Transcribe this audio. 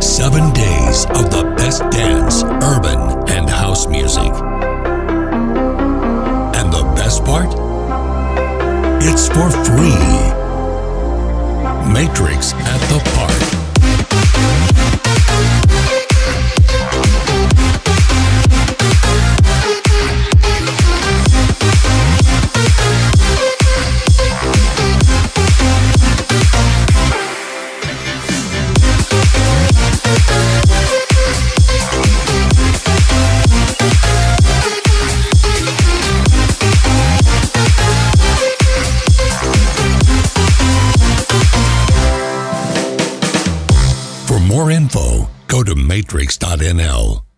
7 days of the best dance, urban, and house music. And the best part? It's for free. Matrix at the Park. For more info, go to matrix.nl.